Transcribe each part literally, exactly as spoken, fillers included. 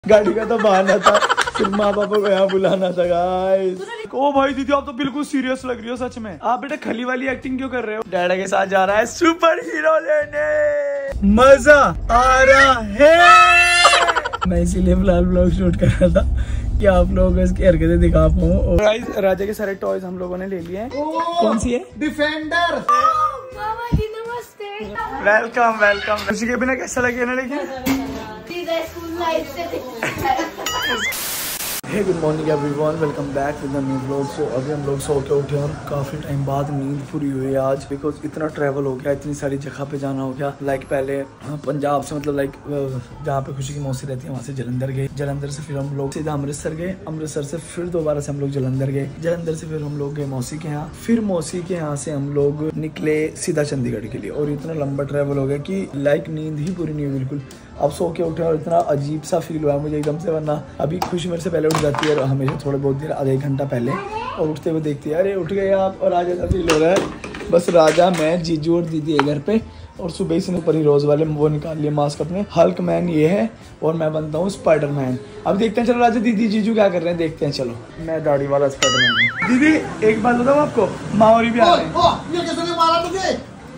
गाड़ी का तो बहाना था, फिर माँ पापा को यहाँ बुलाना था गाइस। ओ भाई दीदी आप तो बिल्कुल सीरियस लग रही हो सच में। आप बेटा खली वाली एक्टिंग क्यों कर रहे हो? डैडा के साथ जा रहा है सुपर हीरो लेने, मजा आ रहा है। मैं इसीलिए फिलहाल ब्लॉग शूट कर रहा था कि आप लोगों को इसकी हरकतें दिखा पाऊँ। गाइस राजा के सारे टॉयज हम लोगों ने ले लिए हैं। कौन सी है? डिफेंडर। मामा जी नमस्ते। Welcome welcome. खुशी के बिना कैसा लगे ना लेकिन hey good morning everyone, welcome back with the new vlog. So अभी हम लोग सो के उठे और काफ़ी टाइम बाद नींद पूरी हुई आज, बिकॉज इतना ट्रैवल हो गया, इतनी सारी जगह पे जाना हो गया। लाइक पहले पंजाब से मतलब लाइक जहाँ पे खुशी की मौसी रहती है वहाँ से जलंधर गए, जलंधर से फिर हम लोग सीधा अमृतसर गए, अमृतसर से फिर दोबारा से हम लोग जलंधर गए, जलंधर से फिर हम लोग गए मौसी के यहाँ, फिर मौसी के यहाँ से हम लोग निकले सीधा चंडीगढ़ के लिए। और इतना लंबा ट्रैवल हो गया कि लाइक नींद ही पूरी नहीं हुई बिल्कुल। अब सो के उठे और इतना अजीब सा फील हुआ मुझे एकदम से, वरना अभी खुशी मेरे से पहले उठ जाती है हमेशा थोड़े बहुत देर आधे एक घंटा पहले, और उठते हुए देखती है अरे उठ गए आप। और आज ऐसा फील हो रहा है बस राजा मैं जीजू और दीदी है घर पे, और सुबह से ऊपर ही रोज वाले वो निकाल लिए मास्क अपने। हल्क मैन ये है और मैं बनता हूँ स्पाइडर मैन। अब देखते हैं चलो राजा दीदी जीजू क्या कर रहे हैं, देखते हैं चलो। मैं दाढ़ी वाला स्पाइडर मैन हूँ। दीदी एक बात बताऊँ आपको, माओरी भी आ रहे हैं।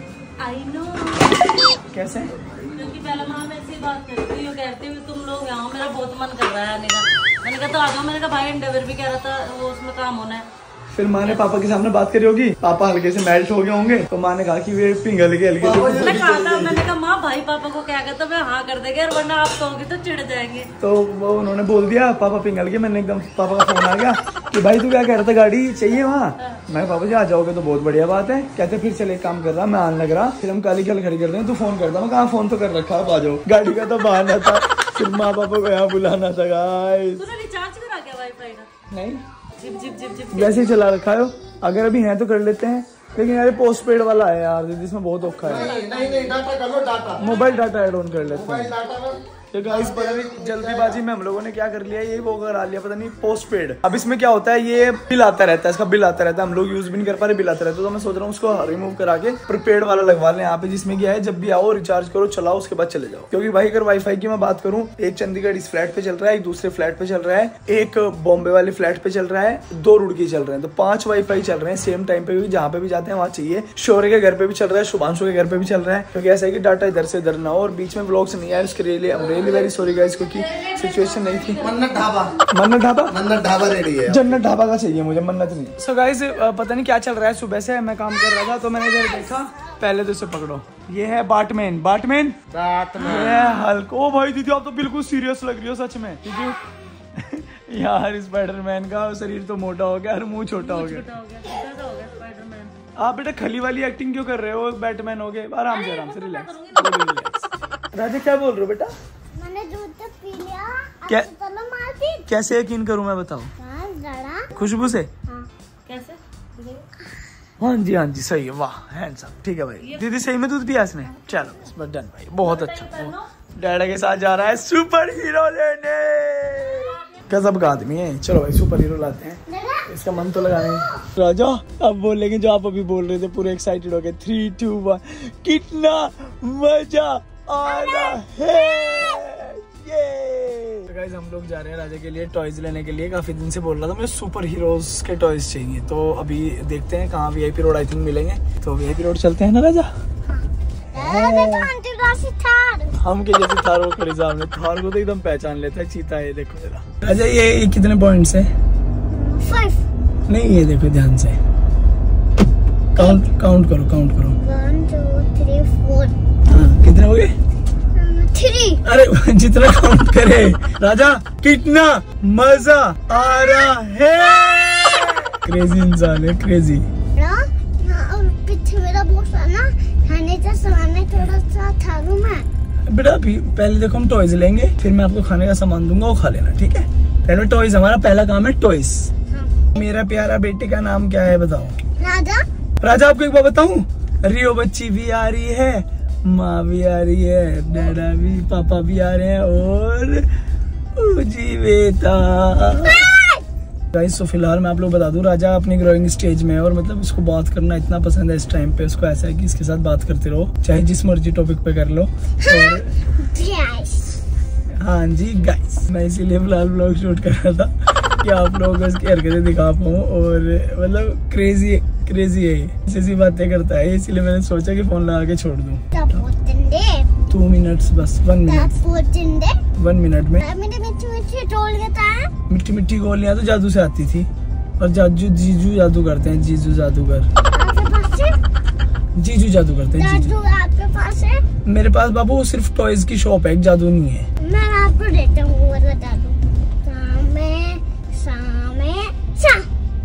कैसे? क्योंकि पहले माँ मैं ऐसी बात करती हूँ, कहती हूँ तुम लोग यहाँ, मेरा बहुत मन कर रहा है आने का। मैंने कहा तो आ जाओ। मैंने कहा भाई अंडरवेयर भी कह रहा था वो उसमें काम होना है। फिर माँ ने पापा के सामने बात करी होगी, पापा हल्के से मेल्ट हो गए होंगे, तो माँ ने कहा कि वे पिंगल के हल्के से। मैं कहा था, मैंने कहा माँ भाई पापा को क्या कहता, मैं हाँ कर देंगे, और वरना आप कहोगे तो चिढ़ जाएंगे। तो वो उन्होंने बोल दिया पापा पिंगल के। मैंने एकदम पापा का फोन आ गया कि भाई तू क्या कह रहा था, गाड़ी चाहिए वहाँ? मैं पापा जी आ जाओगे तो बहुत बढ़िया बात है। कहते फिर चले काम कर रहा, मैं आने लग रहा, फिर हम काली कल खड़ी कर दें, तू फोन करता। मैं कहा फोन तो कर रखा, आप आ जाओ। गाड़ी का तो बहाना था, फिर माँ पापा को यहाँ बुलाना था गाइस। रिचार्ज करा क्या वाईफाई का? नहीं जिप जिप जिप जिप वैसे ही चला रखा है, अगर अभी है तो कर लेते हैं। लेकिन यार पोस्ट पेड वाला है यार दीदी, इसमें बहुत औखा है। नहीं नहीं नहीं डाटा कर लो, data mobile data add on कर लेते हैं। डाटा तो गाइस पता नहीं जल्दीबाजी में हम लोगों ने क्या कर लिया, ये वो करा लिया पता नहीं पोस्ट पेड। अब इसमें क्या होता है, ये बिल आता रहता है, इसका बिल आता रहता है, हम लोग यूज भी नहीं कर पा रहे, बिल आता रहता है। तो मैं सोच रहा हूँ उसको रिमूव करा के प्रीपेड वाला लगवा लें यहाँ पे, जिसमें क्या है जब भी आओ रिचार्ज करो चलाओ उसके बाद चले जाओ। क्योंकि भाई अगर वाईफाई की मैं बात करूँ, एक चंडीगढ़ इस फ्लैट पे चल रहा है, एक दूसरे फ्लैट पे चल रहा है, एक बॉम्बे वाले फ्लैट पे चल रहा है, दो रुड़की चल रहे हैं, तो पांच वाईफाई चल रहे हैं सेम टाइम पे। जहाँ पे भी जाते हैं वहाँ चाहिए। शौर्य के घर पे भी चल रहा है, शुभांशु के घर पे भी चल रहा है, क्योंकि ऐसा है कि डाटा इधर से इधर ना हो। और बीच में व्लॉग्स नहीं आए उसके लिए रियली वेरी सॉरी गाइस, क्योंकि सिचुएशन नहीं थी। मन्नत ढाबा मन्नत ढाबा मन्नत ढाबा रेडी है, जन्नत ढाबा का चाहिए मुझे, मन्नत नहीं। सो गाइस पता नहीं क्या चल रहा है, सुबह से मैं काम कर रहा था तो मैंने इधर देखा, पहले तो इसे पकड़ो, ये है बाटमैन। बाटमैन ये हल्क। ओ भाई दीदी आप तो बिल्कुल सीरियस लग रही हो सच में दीदी। यार स्पाइडरमैन का शरीर तो मोटा हो गया और मुंह छोटा हो गया। आप बेटा खली वाली एक्टिंग क्यों कर रहे हो, बैटमैन हो गए। आराम से आराम से रिलैक्स। राजा क्या बोल रहे हो बेटा? मैंने दूध तो पी लिया। क्या? तो मार दी। कैसे यकीन करूं मैं, बताओ? खुशबू से? हाँ। कैसे? हाँ जी हाँ जी सही है, वाह हैंड्स अप। ठीक है भाई, दीदी सही में दूध पिया इसने, चलो बस डन भाई, बहुत अच्छा। डैडा के साथ जा रहा है सुपर हीरो लेने। गजब का आदमी है। चलो भाई सुपर हीरो लाते हैं, इसका मन तो लगाने। राजा अब बोलेंगे जो आप अभी बोल रहे थे, पूरे एक्साइटेड हो गए। थ्री टू वन, कितना मजा आ रहा है ये। तो गाइस हम लोग जा रहे हैं राजा के लिए टॉयज लेने के लिए। काफी दिन से बोल रहा था मुझे सुपर हीरोज के टॉयज चाहिए, तो अभी देखते हैं कहाँ वीआईपी रोड आई थिंक मिलेंगे, तो वीआईपी रोड चलते हैं ना राजा। हम के जैसे थार वो खड़े सामने, थार को तो एकदम पहचान लेता है, चीता है देखो जरा। राजा ये, ये कितने पॉइंट्स है? फाइव। नहीं ये देखो ध्यान से, काउंट काउंट करो काउंट करो। One two three four. हाँ कितने हो गए? थ्री। अरे जितना काउंट करे। राजा कितना मजा आ रहा है। क्रेजी इंसान है, क्रेजी। पीछे मेरा बॉक्स है ना, खाने का सामान है, थोड़ा सा थारू में। बेटा अभी पहले देखो हम टॉयज लेंगे, फिर मैं आपको खाने का सामान दूंगा, वो खा लेना ठीक है। पहले टॉयज, हमारा पहला काम है टॉयज। हाँ। मेरा प्यारा बेटे का नाम क्या है बताओ? राजा। राजा आपको एक बात बताऊं, रियो बच्ची भी आ रही है, माँ भी आ रही है, डैडा भी, पापा भी आ रहे हैं, और जी बेटा। गाइस तो फिलहाल मैं आप लोग बता दूं, राजा अपनी ग्रोइंग स्टेज में है, और मतलब इसको बात करना इतना पसंद है इस टाइम पे। उसको ऐसा है कि इसके साथ बात करते रहो, चाहे जिस मर्जी टॉपिक पे कर लो। और हाँ जी गाइस, मैं इसीलिए फिलहाल ब्लॉग शूट कर रहा था कि आप लोगों को इसकी हरकतें दिखा पाऊँ। और मतलब क्रेजी क्रेजी है, ऐसी ऐसी बातें करता है, इसलिए मैंने सोचा कि फोन लगा के छोड़ दूँ। टू मिनट्स बस, वन मिनट वन मिनट में मिट्टी मिट्टी गोलियां तो जादू से आती थी, और जादू जीजू जादू करते हैं, जीजू जादूगर, जीजू जादू करते हैं। जीजू आपके पास है? मेरे पास बाबू सिर्फ टॉयज की शॉप है, जादू नहीं है। मैं आपको देता हूँ, वो बता दूँ। सामे सामे सा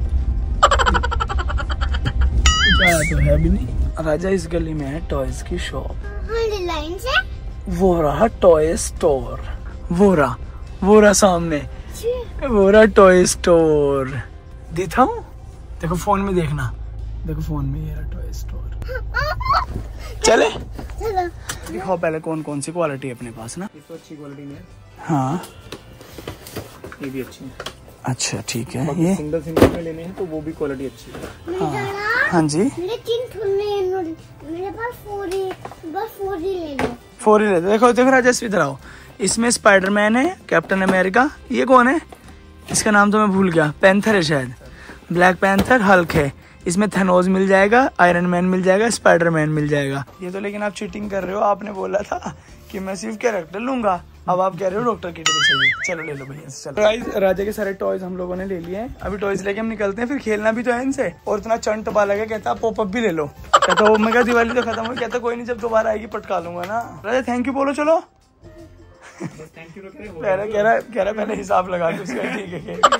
तो है भी नहीं। राजा, इस गली में है टॉयज की शॉप। लाइन से वो रहा टॉय स्टोर, वो रहा वो रहा सामने, वो रहा टॉय स्टोर। दिखाऊं? देखो फोन में देखना, देखो फोन में ये रहा टॉय स्टोर। चले चलो दिखाओ पहले कौन कौन सी क्वालिटी है अपने पास ना। इसको अच्छी क्वालिटी में। हाँ ये भी अच्छी है। अच्छा ठीक है। ये सिंगल सिंगल में लेने हैं तो वो भी क्वालिटी अच्छी है। हाँ, हाँ जी, मेरे तीन खुलने हैं, मेरे पास फोर ही, बस फोर ही ले लो। फोर ही लेते। देखो देखो राजेश इधर आओ, इसमें स्पाइडरमैन है, कैप्टन अमेरिका, ये कौन है इसका नाम तो मैं भूल गया, पैंथर है शायद, ब्लैक पैंथर, हल्क है, इसमें थेनोस मिल जाएगा, आयरन मैन मिल जाएगा, स्पाइडरमैन मिल जाएगा। ये तो लेकिन आप चीटिंग कर रहे हो, आपने बोला था कि मैं सिर्फ कैरेक्टर लूंगा, अब आप कह रहे हो डॉक्टर किट भी चाहिए। चलो ले लो भैया से। चलो गाइस, राजा के सारे टॉयज हम लोगों ने ले लिए हैं, अभी टॉयज लेके हम निकलते हैं, फिर खेलना भी तो है इनसे। और इतना चंट बाला है, कहता पॉपअप भी ले लो, कहता मैं क्या दिवाली तो खत्म हो, कहता कोई नहीं जब दोबारा आएगी पटका लूंगा ना। राजा थैंक यू बोलो, चलो थैंक यू कह रहा कह रहा कह रहा पहले हिसाब लगा दो उसका। ठीक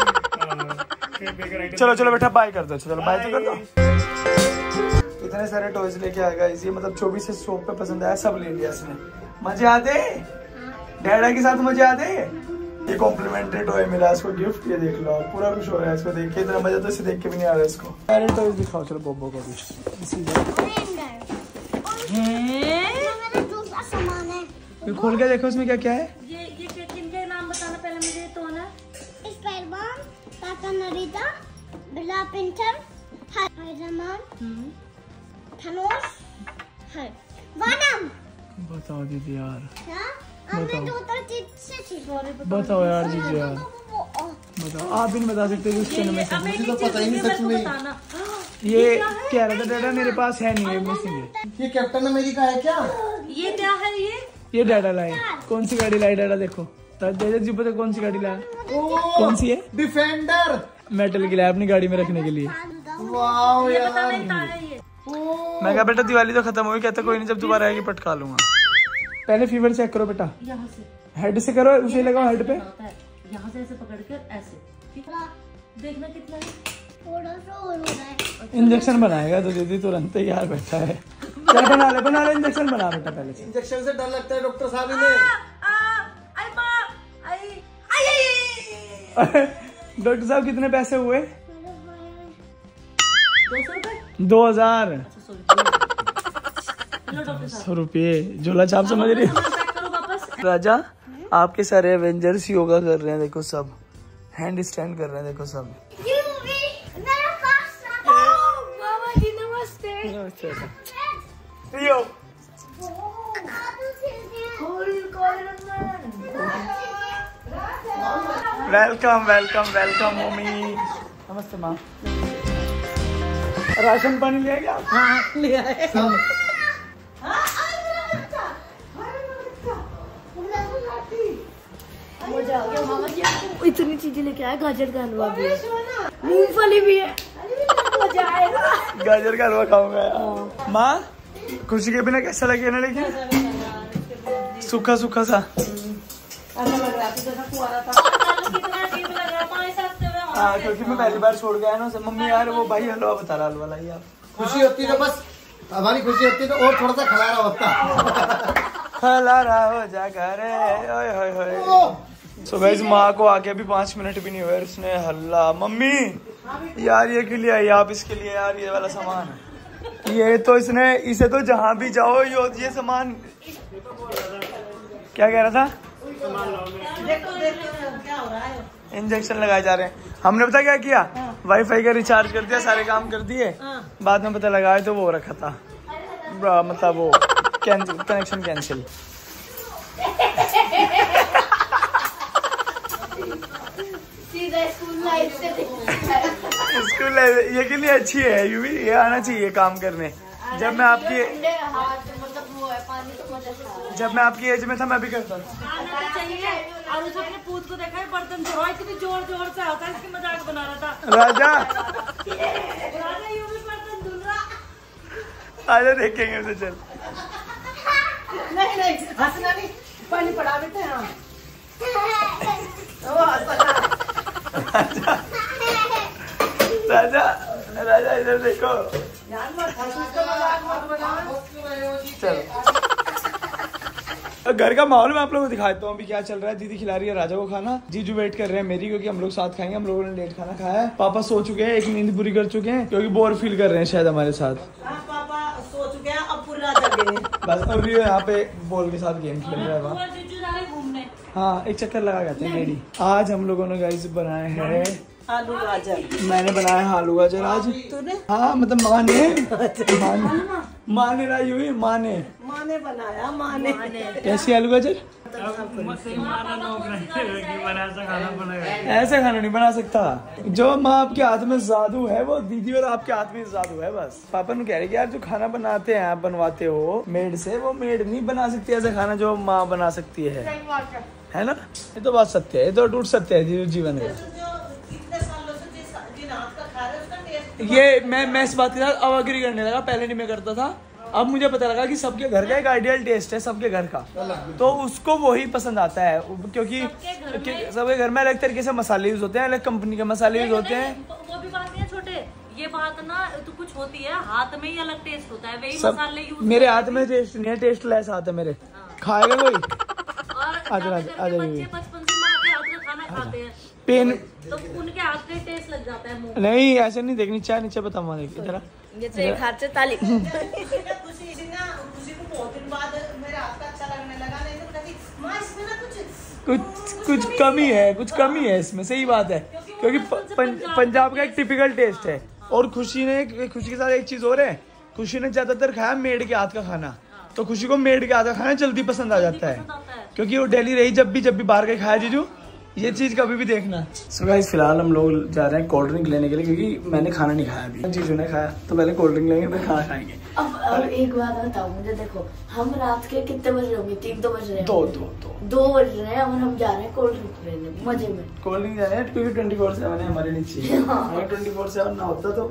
है चलो चलो बेटा बाय कर दो, चलो बाय तो कर दो। इतने सारे टॉयज लेके आ गया, ये मतलब चौबीस से शॉप पे पसंद आया, सब ले लिया इसने। मजे आते डैडा के साथ, मजे आते। ये कॉम्प्लीमेंट्री टॉय मिला इसको गिफ्ट, ये देख लो आप, पूरा खुश हो रहा है इसको देख के, इतना मजा तो इसे देख के भी नहीं आ रहा है इसको। सारे टॉयज दिखाओ चलो बोबो को भी खोल के देखो इसमें क्या क्या है। ये ये किनके नाम बताना पहले मुझे, तो ना स्पाइडरमैन, टाटा नरीता, ब्लैक पैंथर, स्पाइडरमैन, थैनोस, वनम। बताओ दीदी यार, हमने दो तरह चीज से चीज बताओ यार दीदी यार, बताओ। आप भी नहीं बता सकते उस चैनल में से, मुझे तो पता ही नहीं सच में। ये कह रहा था डाटा मेरे पास है नहीं है, मिसिंग है। ये कैप्टन अमेरिका है क्या? ये क्या है? ये ये डाटा लाए, कौन सी गाड़ी लाई डाटा देखो, तेजस जी पता कौन सी गाड़ी लाया, कौन सी है? डिफेंडर, मेटल की लाया अपनी गाड़ी में रखने के लिए। वाह ये यार। पता नहीं था ये। मैं कहा बेटा दिवाली तो खत्म हुई, कहता कोई नहीं जब दोबारा आएगी पटका लूंगा। पहले फीवर चेक करो बेटा, यहाँ से हेड से करो, उसे लगाओ हेड पे, यहाँ से ऐसे पकड़ कर ऐसे, देखना कितना है, थोड़ा सा और हो रहा है। इंजेक्शन बनाएगा तो दीदी तुरंत तैयार बैठा है। चल बना ले बना ले इंजेक्शन बना बेटा पहले से। इंजेक्शन से डर लगता है डॉक्टर साहब इन्हें। डॉक्टर साहब कितने पैसे हुए? दो सौ रुपए दो हजार डॉक्टर सौ रुपये झोला छाप समझ रही हो? करो वापस। राजा आपके सारे एवेंजर्स योगा कर रहे हैं, देखो सब हैंड स्टैंड कर रहे हैं, देखो सब। मेरा पास मामा जी नमस्ते। यो वेलकम वेलकम वेलकम मम्मी। नमस्ते माँ। राशन पानी ले गया? हाँ ले आए। मजा आ गया मामा जी, इतनी चीजें लेके आए, गाजर का हलवा भी है, मूंगफली भी है, मजा आएगा। गाजर का हलवा खाऊंगा यार। माँ खुशी के बिना कैसा लगे ना, लेकिन सूखा सूखा सा ऐसा लग रहा था कुआरा था। कितना अजीब लग रहा था ऐसा हफ्ते में। हाँ क्योंकि मैं पहली बार छोड़ गया ना, मम्मी यार वो भाई हलवा बता रहा, हलवा लाइए आप। खुशी होती तो बस, हमारी खुशी होती तो और थोड़ा सा खलारा होता। खलारा हो जाएगा रे, ओए होए होए। सो गाइस माँ को आके अभी पाँच मिनट भी नहीं हुए, उसने हल्ला मम्मी यार ये के लिए आई आप, इसके लिए यार ये वाला सामान, ये तो इसने इसे तो जहाँ भी जाओ ये ये सामान। क्या कह रहा था? देखो देखो क्या हो रहा है। इंजेक्शन लगाए जा रहे हैं। हमने पता क्या किया, वाईफाई का रिचार्ज कर दिया, सारे काम कर दिए, बाद में पता लगाया तो वो रखा था, मतलब वो कनेक्शन कैंसिल। सीधा स्कूल लाइफ से स्कूल लाइफ ये कितनी अच्छी है, यू भी ये आना चाहिए काम करने। जब मैं आपकी जब मैं आपकी एज में था मैं भी करता था। आना तो चाहिए। और उस अपने पूत को देखा है बर्तन धो रहा है, इतनी जोर जोर से आता है, इसकी मजाक बना रहा था। राजा राजा यूं भी बर्तन धुल रहा। आजा देखेंगे उसे, चल। नहीं नहीं हंसना नहीं, पानी पड़ा देते हैं हम। राजा राजा इधर देखो, यार मत हंसो, मजाक मत बनाओ। चलो घर का माहौल मैं आप लोगों को दिखाता हूँ अभी क्या चल रहा है। दीदी खिला रही है राजा को खाना, जीजू वेट कर रहे हैं मेरी, क्योंकि हम लोग साथ खाएंगे। हम लोगों ने लेट खाना खाया है। पापा सो चुके हैं, एक नींद पूरी कर चुके हैं, क्योंकि बोर फील कर रहे हैं शायद हमारे साथ। हाँ पापा सो चुके हैं, अब पूरी रात जगे हैं। बस अभी यहाँ पे बॉल के साथ गेम खेल रहा है वहाँ। जीजू जा रहे घूमने। हाँ एक चक्कर लगा जाते हैं रेडी। आज हम लोगों ने गाइस बनाए हैं आलू गाजर। मैंने बनाया है आलू गाजर आज। तूने? हाँ मतलब माँ ने माँ ने माँ ने लाई हुई माँ ने माँ ने बनाया, माँ ने। कैसी आलू गाजर? ऐसे खाना नहीं बना सकता। जो माँ आपके हाथ में जादू है वो दीदी और आपके हाथ में जादू है। बस पापा ने कह रहे कि यार जो खाना बनाते हैं आप बनवाते हो मेड से, वो मेड नहीं बना सकती ऐसा खाना जो माँ बना सकती है, है ना? ये तो बात सत्य है, ये तो टूट सत्य है जीवन का। ये मैं मैं इस बात के साथ अब एग्री करने लगा, पहले नहीं मैं करता था। अब मुझे पता लगा कि सबके घर का एक आइडियल टेस्ट है, सबके घर का, तो उसको वही पसंद आता है, क्योंकि सबके घर में अलग तरीके से मसाले यूज होते हैं, अलग कंपनी के मसाले यूज होते हैं। वो भी बात नहीं है छोटे, ये बात ना तो कुछ होती है, हाथ में ही अलग टेस्ट होता है, वही सब मसाले यूज। मेरे हाथ में टेस्ट नहीं है, टेस्ट लेस हाथ है मेरे। खाएगा कोई? और बच्चे बचपन से माँ के हाथ का खाना खाते हैं, पेन तो उनके हाथ का टेस्ट लग जाता है मुंह। नहीं ऐसे नहीं, देख नीचे नीचे बता माँ देख जरा, जैसे एक हाथ से ताली। खुशी ना खुशी को बहुत दिन बाद मेरे हाथ का अच्छा लगने लगा, नहीं तो कभी माँ इसमें ना कुछ कुछ कुछ कमी है, कुछ कमी है इसमें, सही बात है, क्योंकि पंज, पंजाब का एक टिपिकल टेस्ट है। और खुशी ने खुशी के साथ एक चीज और है, खुशी ने ज्यादातर खाया मेड के हाथ का खाना, तो खुशी को मेड के हाथ का खाना जल्दी पसंद आ जाता है, क्योंकि वो डेली रही जब भी जब भी बाहर का खाया जीजू, ये चीज कभी भी देखना। सो गाइस फिलहाल हम लोग जा रहे हैं कोल्ड ड्रिंक लेने के लिए, क्योंकि मैंने खाना नहीं खाया अभी, जीजू ने खाया, तो पहले कोल्ड ड्रिंक लेंगे फिर खाना खाएंगे। अब अब एक बात बताओ मुझे, देखो हम रात के कितने बज रहे होंगे? तीन तो बज रहे हैं, दो दो दो दो बज रहे हैं और हम जा रहे हैं कोल्ड ड्रिंक लेने मजे में। कोल्ड ड्रिंक जा रहे हैं क्योंकि ट्वेंटी फोर सेवन है हमारे नीचे, अगर ट्वेंटी फोर सेवन ना होता तो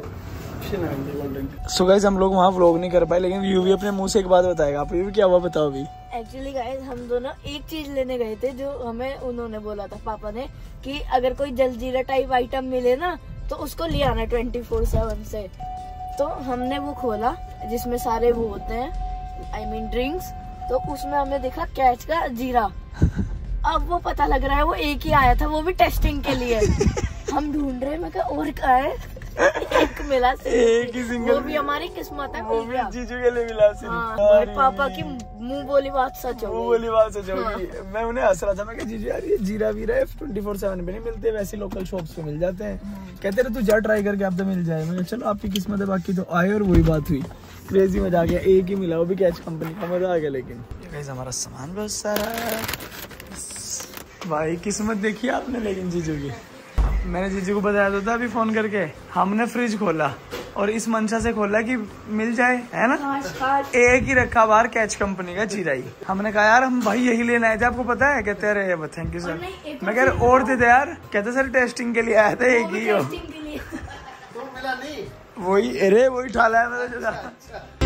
सो गाइस हम लोग वहाँ व्लॉग नहीं कर पाए, लेकिन यू भी अपने मुंह से एक बात बताएगा। आप भी क्या हुआ बताओ अभी? एक्चुअली गाइस हम दोनों एक चीज लेने गए थे, जो हमें उन्होंने बोला था पापा ने, कि अगर कोई जलजीरा टाइप आइटम मिले ना तो उसको ले आना ट्वेंटी फोर सेवन से। तो हमने वो खोला जिसमें सारे वो होते हैं, आई मीन ड्रिंक्स, तो उसमें हमने देखा कैच का जीरा। अब वो पता लग रहा है वो एक ही आया था, वो भी टेस्टिंग के लिए। हम ढूंढ रहे हैं, मैं कहा और कहाँ है? एक मिला, एक ही सिंगल, वो भी हमारी किस्मत है, वो भी जीजू के लिए मिला। हाँ, पापा की मुंह बोली बात सच हो, मुंह बोली बात सच होगी। मैं उन्हें हंस रहा था, मैं कहा जीजू यार ये जीरा वीरा है ट्वेंटी फोर सेवन पे नहीं मिलते, वैसे लोकल शॉप्स पे मिल जाते हैं। कहते रहे तू जा ट्राई करके आप तो मिल जाए। मैं चलो आपकी किस्मत है, बाकी तो आए और वही बात हुई, क्रेजी मजा आ गया। एक ही मिला, वो भी कैच कंपनी का, मजा आ गया। लेकिन गाइस हमारा सामान बहुत सारा भाई, किस्मत देखी आपने। लेकिन जीजू की मैंने जीजू को बताया तो था अभी फोन करके, हमने फ्रिज खोला और इस मंशा से खोला कि मिल जाए, है ना, एक ही रखा बाहर कैच कंपनी का जीरा ही। हमने कहा यार हम भाई यही लेने आए थे, आपको पता है? कहते रहे थैंक यू सर। मैं कह रहा और दे दे यार, कहते सर टेस्टिंग के लिए आया था, एक ही हो। वही अरे वही ठाला है मेरा।